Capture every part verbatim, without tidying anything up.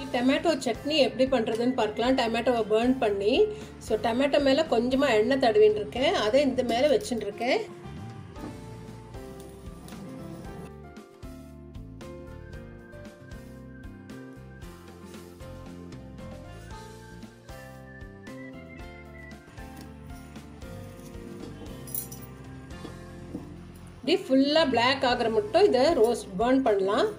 Tomato chutney எப்படி பண்ணுறதுன்னு பார்க்கலாம். டொமேட்டோவை பர்ன் பண்ணி, ஸோ டொமேட்டோ மேலே கொஞ்சமாக எண்ணெய் தடவின்னு இருக்கேன், அதை இந்த மேலே வச்சுட்டு இருக்கேன். இப்படி ஃபுல்லாக பிளாக் ஆகிற மட்டும் இதை ரோஸ்ட் பர்ன் பண்ணலாம்.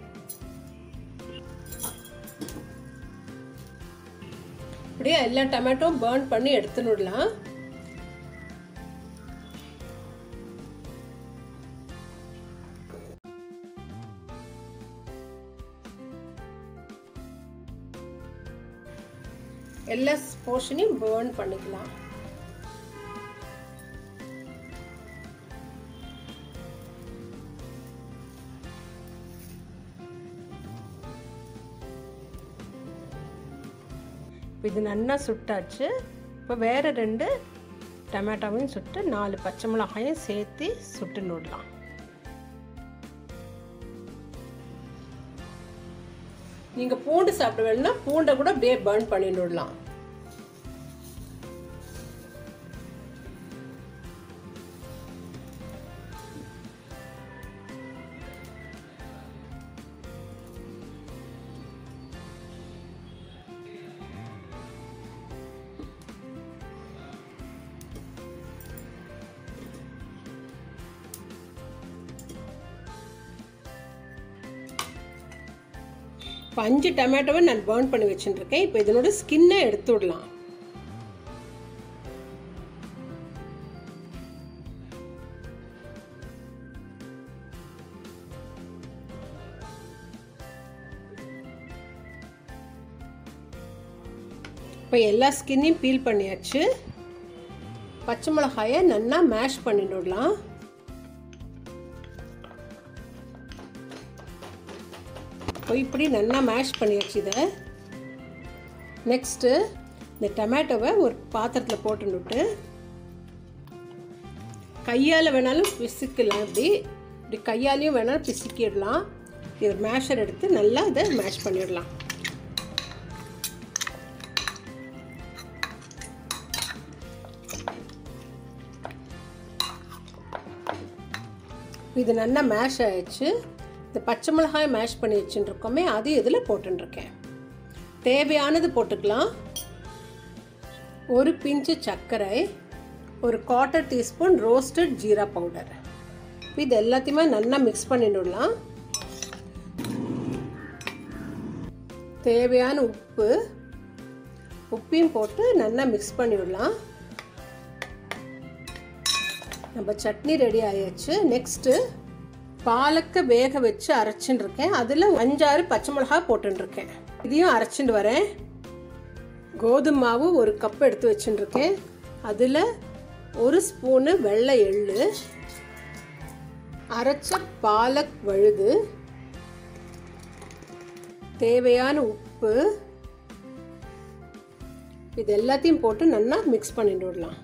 இப்படியே எல்லா டொமேட்டோ பர்ன் பண்ணி எடுத்துடலாம். எல்லா போர்ஷனையும் பர்ன் பண்ணிக்கலாம். இது நல்லா சுட்டாச்சு. இப்போ வேறு ரெண்டு டொமேட்டோவையும் சுட்டு நாலு பச்சை மிளகாயும் சேர்த்து சுட்டு நோடலாம். நீங்கள் பூண்டு சாப்பிட வேணும்னா பூண்டை கூட அப்படியே பர்ன் பண்ணி நோடலாம். இப்போ அஞ்சு டொமேட்டோவை நான் பர்ன் பண்ணி வச்சுட்டுருக்கேன். இப்போ இதனோட ஸ்கின்னை எடுத்து விடலாம். இப்போ எல்லா ஸ்கின்னையும் பீல் பண்ணியாச்சு. பச்சை மிளகாயை நல்லா மேஷ் பண்ணிடலாம். இப்படி நல்லா மேஷ் பண்ணியாச்சு. இதை நெக்ஸ்ட்டு இந்த டொமேட்டோவை ஒரு பாத்திரத்தில் போட்டுட்டு கையால் வேணாலும் பிசுக்கலாம். இப்படி இப்படி கையாலையும் வேணாலும் பிசுக்கிடலாம். இது மேஷர் எடுத்து நல்லா இதை மேஷ் பண்ணிடலாம். இது நல்லா மேஷ் ஆயிடுச்சு. இந்த பச்சை மிளகாய் மேஷ் பண்ணி வச்சுருக்கோமே அது இதில் போட்டுருக்கேன். தேவையானது போட்டுக்கலாம். ஒரு பிஞ்சு சர்க்கரை, ஒரு quarter teaspoon roasted jeera powder. இது எல்லாத்தையுமே நல்லா மிக்ஸ் பண்ணிடலாம். தேவையான உப்பு உப்பையும் போட்டு நல்லா மிக்ஸ் பண்ணிவிடலாம். நம்ம சட்னி ரெடி ஆயாச்சு. நெக்ஸ்ட்டு பாலக்கை வேக வச்சு அரைச்சின்னு இருக்கேன். அதில் அஞ்சாறு பச்சை மிளகா போட்டுருக்கேன். இதையும் அரைச்சிட்டு வரேன். கோதுமை மாவு ஒரு கப் எடுத்து வச்சுருக்கேன். அதில் ஒரு ஸ்பூனு வெள்ளை எள்ளு, அரைச்ச பாலக் வழுது, தேவையான உப்பு, இது எல்லாத்தையும் போட்டு நல்லா மிக்ஸ் பண்ணிட்டு விடலாம்.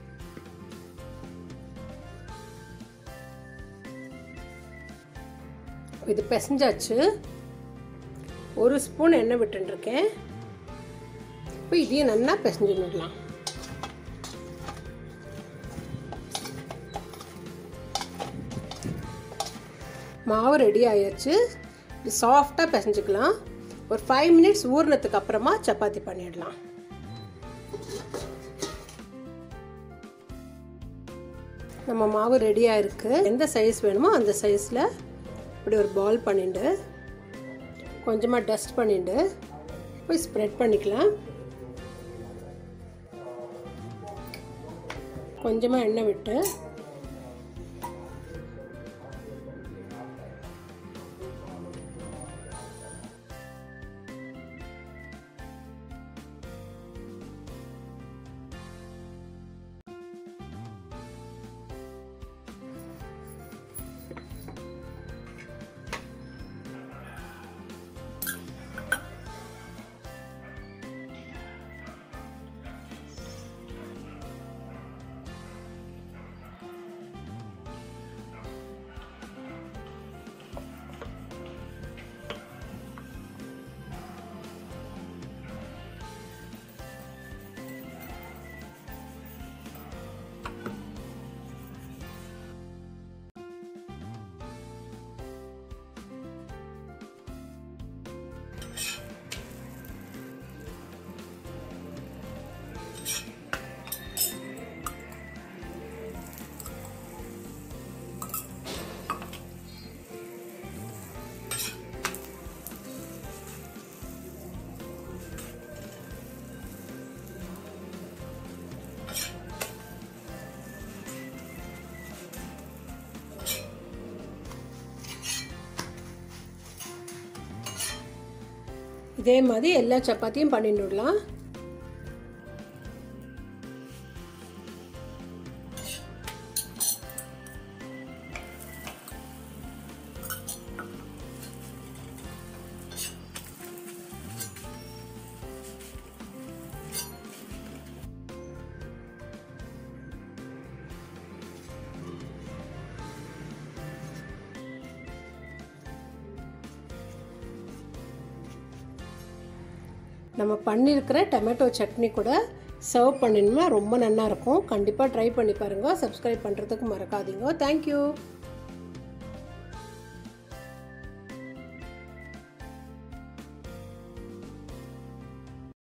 இது பிசைஞ்சாச்சு. ஒரு ஸ்பூன் எண்ணெய் விட்டுருக்கேன். இப்போ இதையும் நல்லா பிசைஞ்சு விடலாம். மாவு ரெடி ஆயாச்சு. இது சாஃப்டாக பிசைஞ்சுக்கலாம். ஒரு ஃபைவ் மினிட்ஸ் ஊறினதுக்கு அப்புறமா சப்பாத்தி பண்ணிடலாம். நம்ம மாவு ரெடியாக இருக்குது. எந்த சைஸ் வேணுமோ அந்த சைஸில் இப்படி ஒரு பால் பண்ணிட்டு கொஞ்சமாக டஸ்ட் பண்ணிட்டு போய் ஸ்ப்ரெட் பண்ணிக்கலாம். கொஞ்சமாக எண்ணெய் விட்டு இதே மாதிரி எல்லா சப்பாத்தியும் பண்ணிடலாம். நம்ம பண்ணியிருக்கிற டொமேட்டோ சட்னி கூட சர்வ் பண்ணினோம்னா ரொம்ப நல்லா இருக்கும். கண்டிப்பாக ட்ரை பண்ணி பாருங்கள். சப்ஸ்கிரைப் பண்ணுறதுக்கு மறக்காதீங்க. தேங்க்யூ.